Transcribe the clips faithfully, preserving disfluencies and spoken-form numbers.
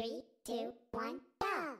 Three, two, one, go!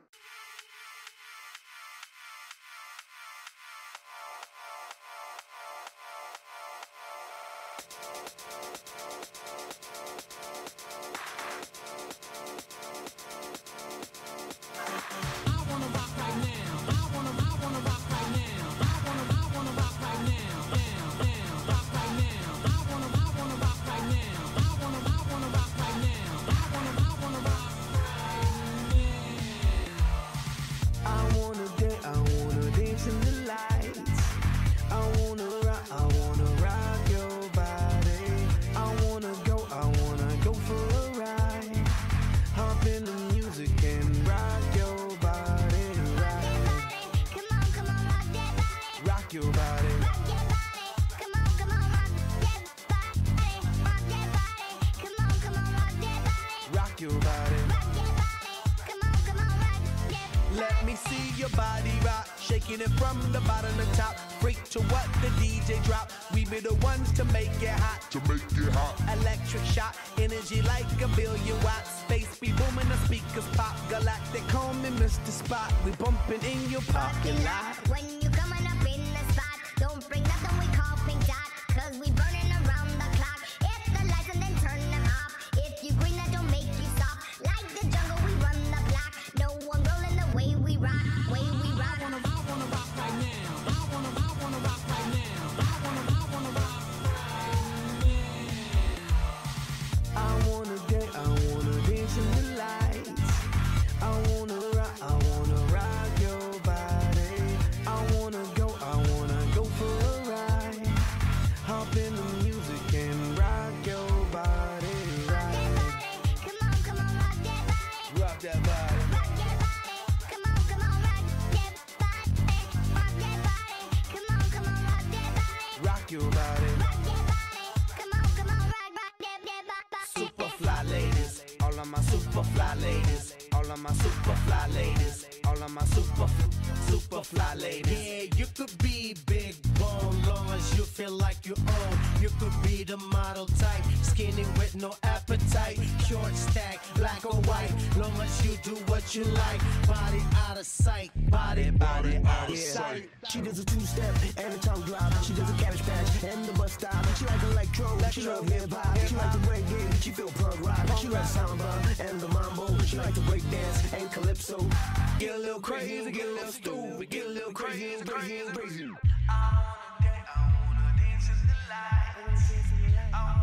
Your body, rock your body, come on, come on, rock that body, rock that body, come on, come on, rock that body, rock your body, rock your body, come on, come on, rock that body. Let me see your body rock, shaking it from the bottom to top. Freak to what the D J drop. We be the ones to make it hot, to make it hot. Electric shock, energy like a billion watts. Space be booming, the speakers pop. Galactic, call me Mister Spot. We bumping in your parking lot. When you coming up in the spot, don't bring nothing we call pink dot, cause we burning around the clock. Hit the lights and then turn them off. If you green, that don't make you stop. Like the jungle, we run the block. No one rolling the way we rock, way we rock. I wanna, I wanna rock right now. I wanna, I wanna rock right now. I wanna, I wanna rock right now. I wanna dance, I wanna dance in the lights. I wanna rock, I wanna rock your body. I wanna go, I wanna go for a ride. Hop in the music and rock your body, Rock that right. body, come on, come on, rock that body. Rock that body. Rock that body, come on, come on, rock that body. Rock that body, come on, come on, rock that body. Rock your body. Rock that body, come on, come on, rock, rock that, that body. Super fly ladies, all of my super fly ladies, all of my super fly ladies, all of my super, super fly ladies. Yeah, you could be big bone, long as you feel like you own. You could be the model type, skinny with no appetite, short stack, black or white, long as you do what you like. Body out of sight, body, body out of sight. She does a two-step and a tongue drop. She does a cabbage patch and the bus stop. She like electro, she love hip-hop. She like the reggae, she feel punk rock. She like samba and the mambo. She like to break dance and calypso. Get a little crazy, get a little stupid, get a little crazy, crazy, crazy. I wanna dance, I wanna dance in the lights. I wanna